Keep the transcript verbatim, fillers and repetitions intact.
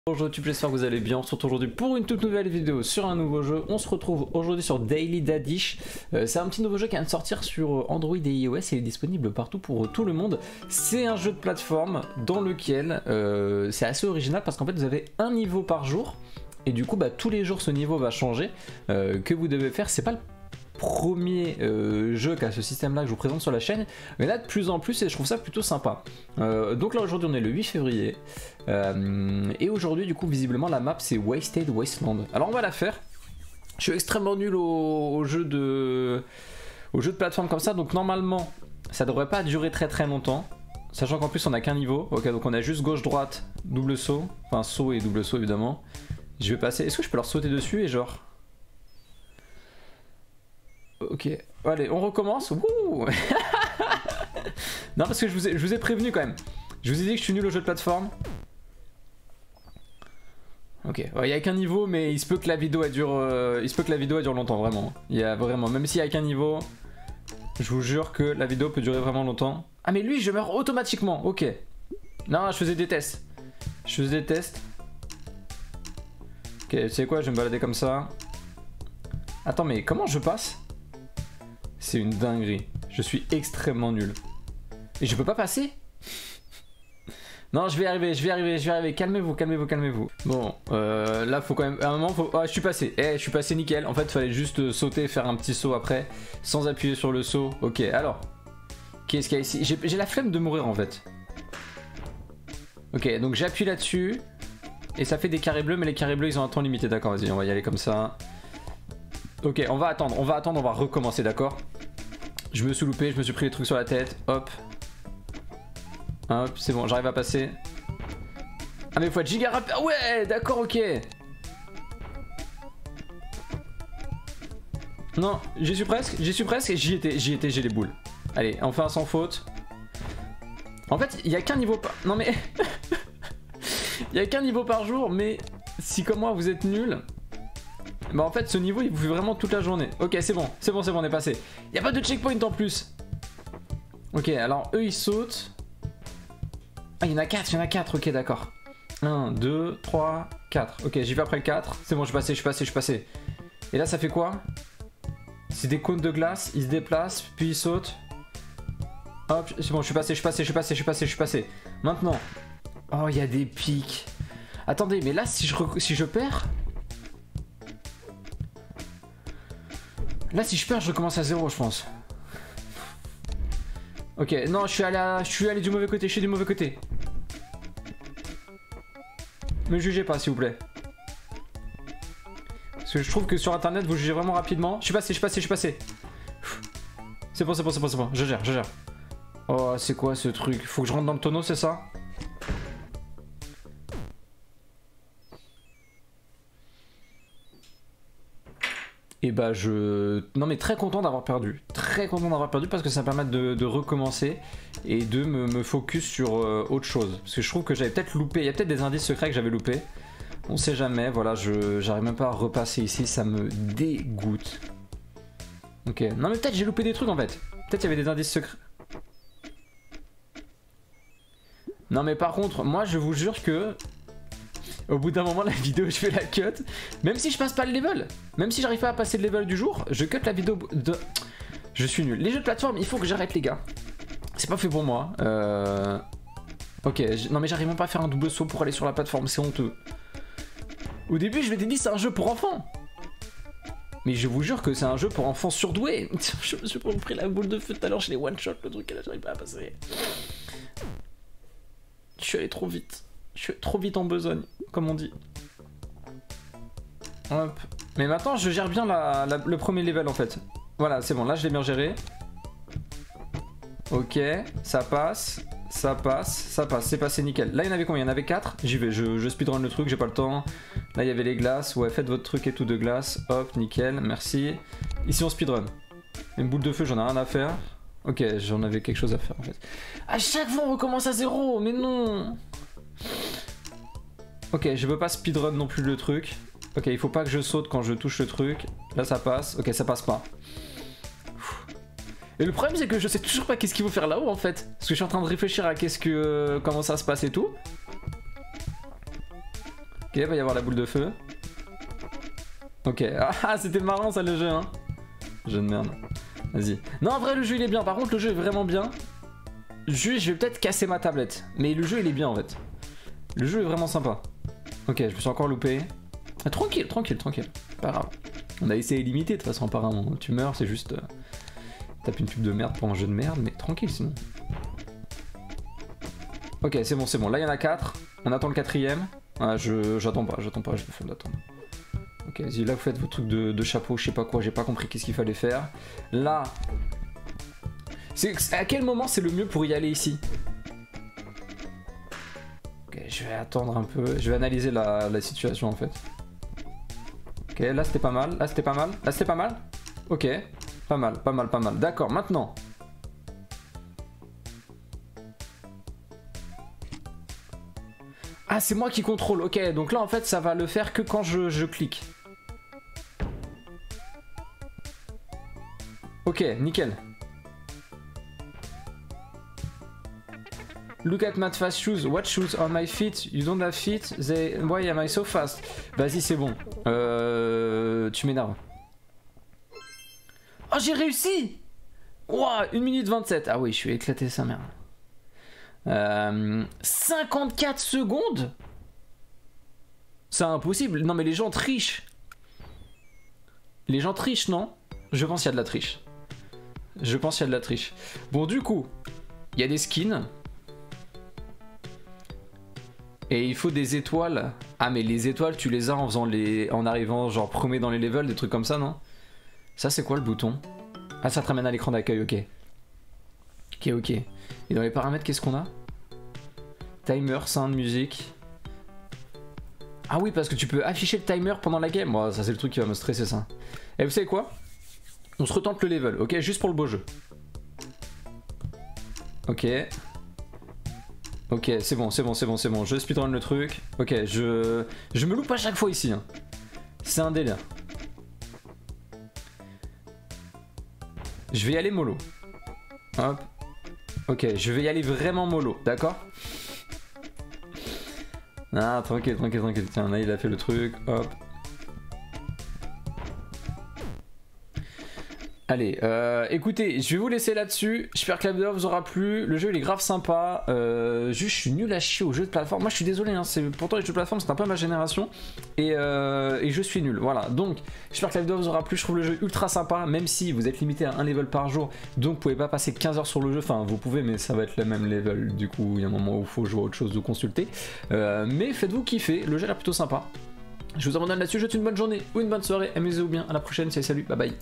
Bonjour YouTube, j'espère que vous allez bien. On se retrouve aujourd'hui pour une toute nouvelle vidéo sur un nouveau jeu. On se retrouve aujourd'hui sur Daily Dadish. Euh, c'est un petit nouveau jeu qui vient de sortir sur Android et iOS et il est disponible partout pour tout le monde. C'est un jeu de plateforme dans lequel euh, c'est assez original parce qu'en fait vous avez un niveau par jour et du coup bah, tous les jours ce niveau va changer. Euh, que vous devez faire, c'est pas le premier euh, jeu qui a ce système là que je vous présente sur la chaîne, mais là de plus en plus et je trouve ça plutôt sympa. Euh, donc là aujourd'hui on est le huit février euh, et aujourd'hui du coup visiblement la map c'est Wasted Wasteland. Alors on va la faire. Je suis extrêmement nul au, au jeu de au jeu de plateforme comme ça, donc normalement ça devrait pas durer très très longtemps, sachant qu'en plus on a qu'un niveau. Ok, donc on a juste gauche droite double saut, enfin saut et double saut évidemment. Je vais passer, est-ce que je peux leur sauter dessus et genre ok, allez, on recommence. Wouh. Non, parce que je vous, ai, je vous ai prévenu quand même. Je vous ai dit que je suis nul au jeu de plateforme. Ok, il ouais, n'y a qu'un niveau, mais il se peut que la vidéo elle dure, euh, il se peut que la vidéo elle dure longtemps, vraiment. Il y a vraiment, même s'il n'y a qu'un niveau, je vous jure que la vidéo peut durer vraiment longtemps. Ah mais lui, je meurs automatiquement. Ok. Non, je faisais des tests. Je faisais des tests. Ok, tu sais quoi, je vais me balader comme ça. Attends, mais comment je passe ? C'est une dinguerie. Je suis extrêmement nul. Et je peux pas passer? Non, je vais y arriver, je vais y arriver, je vais y arriver. Calmez-vous, calmez-vous, calmez-vous. Bon, euh, là, faut quand même... À un moment, faut... Ah, je suis passé. Eh, je suis passé nickel. En fait, il fallait juste sauter et faire un petit saut après, sans appuyer sur le saut. Ok, alors. Qu'est-ce qu'il y a ici? J'ai la flemme de mourir, en fait. Ok, donc j'appuie là-dessus. Et ça fait des carrés bleus, mais les carrés bleus, ils ont un temps limité. D'accord, vas-y, on va y aller comme ça. Ok, on va attendre, on va attendre, on va recommencer, d'accord? Je me suis loupé, je me suis pris les trucs sur la tête, hop. Hop, c'est bon, j'arrive à passer. Ah mais faut être giga rapide, ah ouais, d'accord, ok. Non, j'y suis presque, j'y suis presque, j'y étais, j'y étais, j'ai les boules. Allez, enfin sans faute. En fait, il y a qu'un niveau par... Non mais... Il y a qu'un niveau par jour, mais si comme moi vous êtes nul... Bah en fait ce niveau il vous fait vraiment toute la journée. Ok, c'est bon, c'est bon, c'est bon, on est passé. Il n'y a pas de checkpoint en plus. Ok, alors eux ils sautent. Ah, il y en a quatre, il y en a quatre, ok, d'accord. un, deux, trois, quatre. Ok, j'y vais après le quatre. C'est bon, je suis passé, je suis passé, je suis passé. Et là ça fait quoi? C'est des cônes de glace, ils se déplacent, puis ils sautent. Hop, c'est bon, je suis passé, je suis passé, je suis passé, je suis passé, je suis passé. Maintenant. Oh, il y a des pics. Attendez, mais là si je, si je perds... Là si je perds je recommence à zéro je pense. Ok, non je suis allé, à... je suis allé du mauvais côté, je suis du mauvais côté. Me jugez pas s'il vous plaît. Parce que je trouve que sur internet vous jugez vraiment rapidement. Je suis passé, je suis passé, je suis passé. C'est bon, c'est bon, c'est bon, c'est bon, je gère, je gère. Oh c'est quoi ce truc? Faut que je rentre dans le tonneau, c'est ça? Et bah je... Non mais très content d'avoir perdu. Très content d'avoir perdu parce que ça me permet de, de recommencer et de me, me focus sur euh, autre chose. Parce que je trouve que j'avais peut-être loupé, il y a peut-être des indices secrets que j'avais loupé. On sait jamais, voilà, je j'arrive même pas à repasser ici, ça me dégoûte. Ok, non mais peut-être j'ai loupé des trucs en fait. Peut-être il y avait des indices secrets. Non mais par contre, moi je vous jure que... Au bout d'un moment la vidéo je fais la cut. Même si je passe pas le level. Même si j'arrive pas à passer le level du jour, je cut la vidéo de... Je suis nul. Les jeux de plateforme il faut que j'arrête les gars. C'est pas fait pour moi. euh... Ok, non mais j'arrive même pas à faire un double saut pour aller sur la plateforme, c'est honteux. Au début je m'étais dit c'est un jeu pour enfants. Mais je vous jure que c'est un jeu pour enfants surdoués. Je me suis pris la boule de feu tout à l'heure, je l'ai one shot le truc et là j'arrive pas à passer. Je suis allé trop vite. Je suis trop vite en besogne, comme on dit. Hop. Mais maintenant, je gère bien la, la, le premier level en fait. Voilà, c'est bon, là je l'ai bien géré. Ok, ça passe, ça passe, ça passe, c'est passé nickel. Là, il y en avait combien? Il y en avait quatre. J'y vais, je, je speedrun le truc, j'ai pas le temps. Là, il y avait les glaces. Ouais, faites votre truc et tout de glace. Hop, nickel, merci. Ici, on speedrun. Une boule de feu, j'en ai rien à faire. Ok, j'en avais quelque chose à faire en fait. À chaque fois, on recommence à zéro, mais non. Ok, je veux pas speedrun non plus le truc. Ok, il faut pas que je saute quand je touche le truc. Là ça passe. Ok, ça passe pas. Et le problème c'est que je sais toujours pas qu'est-ce qu'il faut faire là-haut en fait. Parce que je suis en train de réfléchir à qu'est-ce que... Euh, comment ça se passe et tout. Ok, va y avoir la boule de feu. Ok, ah c'était marrant ça le jeu hein. Jeu de merde. Vas-y. Non en vrai le jeu il est bien, par contre le jeu est vraiment bien. Juste je vais peut-être casser ma tablette. Mais le jeu il est bien en fait. Le jeu est vraiment sympa. Ok, je me suis encore loupé. Ah, tranquille, tranquille, tranquille. Pas grave. On a essayé limité de toute façon apparemment. Tu meurs, c'est juste... Euh, tape une pub de merde pour un jeu de merde, mais tranquille sinon. Ok, c'est bon, c'est bon. Là il y en a quatre. On attend le quatrième. Ah, je j'attends pas, j'attends pas, je vais faire d'attendre. Ok, vas-y, là vous faites vos trucs de, de chapeau, je sais pas quoi, j'ai pas compris qu'est-ce qu'il fallait faire. Là... C'est à quel moment c'est le mieux pour y aller ici? Ok, je vais attendre un peu, je vais analyser la, la situation en fait. Ok, là c'était pas mal, là c'était pas mal, là c'était pas mal. Ok, pas mal, pas mal, pas mal. D'accord, maintenant. Ah, c'est moi qui contrôle, ok, donc là en fait ça va le faire que quand je, je clique. Ok, nickel. Look at my fast shoes. What shoes on my feet? You don't have feet? They... Why am I so fast? Vas-y, c'est bon. Euh... Tu m'énerves. Oh, j'ai réussi! Ouah, une minute vingt-sept. Ah oui, je suis éclaté sa mère. Euh... cinquante-quatre secondes? C'est impossible. Non, mais les gens trichent. Les gens trichent, non? Je pense qu'il y a de la triche. Je pense qu'il y a de la triche. Bon, du coup, il y a des skins. Et il faut des étoiles. Ah mais les étoiles tu les as en faisant les... en arrivant genre premier dans les levels, des trucs comme ça non? Ça c'est quoi le bouton? Ah ça te ramène à l'écran d'accueil, ok. Ok ok. Et dans les paramètres qu'est-ce qu'on a? Timer, sound, musique. Ah oui parce que tu peux afficher le timer pendant la game. Moi ça c'est le truc qui va me stresser ça. Et vous savez quoi? On se retente le level, ok? Juste pour le beau jeu. Ok. Ok, c'est bon, c'est bon, c'est bon, c'est bon. Je speedrun le truc. Ok, je... Je me loupe à chaque fois ici. Hein. C'est un délire. Je vais y aller mollo. Hop. Ok, je vais y aller vraiment mollo, d'accord? Ah, tranquille, tranquille, tranquille. Tiens, là, il a fait le truc. Hop. Allez, euh, écoutez, je vais vous laisser là-dessus. J'espère que la vidéo vous aura plu. Le jeu il est grave sympa. Euh, juste, je suis nul à chier aux jeux de plateforme. Moi, je suis désolé. Hein, pourtant, les jeux de plateforme, c'est un peu ma génération. Et, euh, et je suis nul. Voilà. Donc, j'espère que la vidéo vous aura plu. Je trouve le jeu ultra sympa, même si vous êtes limité à un level par jour. Donc, vous pouvez pas passer quinze heures sur le jeu. Enfin, vous pouvez, mais ça va être le même level. Du coup, il y a un moment où il faut jouer à autre chose de consulter. Euh, mais faites-vous kiffer. Le jeu est plutôt sympa. Je vous abandonne là-dessus. Je vous souhaite une bonne journée ou une bonne soirée. Amusez-vous bien. À la prochaine. Salut, bye bye.